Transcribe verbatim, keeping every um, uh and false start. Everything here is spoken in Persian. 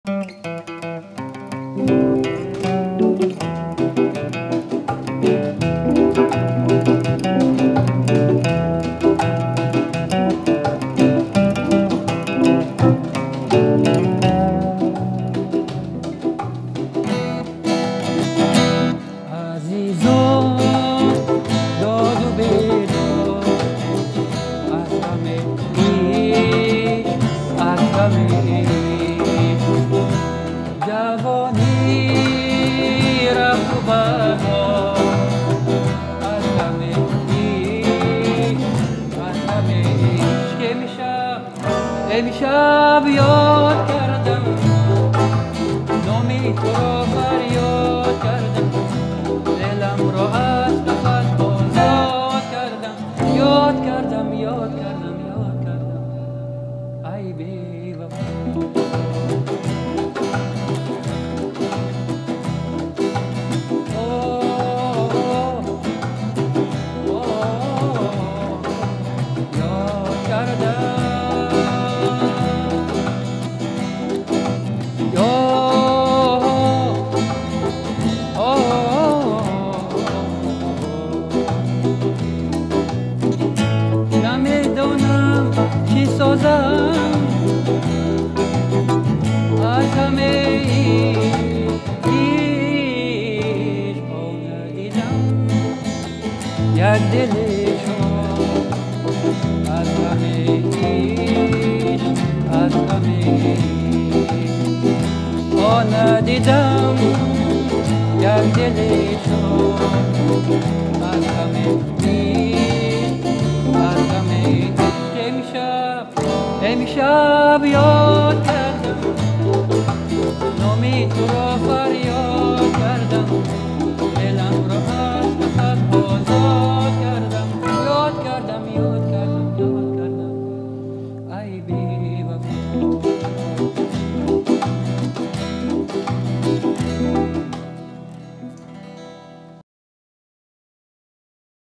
امشب یاد کردم نامی تو را فریاد کردم، دلم را از قفس آزاد کردم. یاد کردم یاد کردم یاد کردم ای بی وفا. از همه ایش با ندیدم یک دل شاد. از همه ایش از همه با ندیدم یک دل شاد. از همه ایش از همه امشب امشب یاد کردم نامی تو را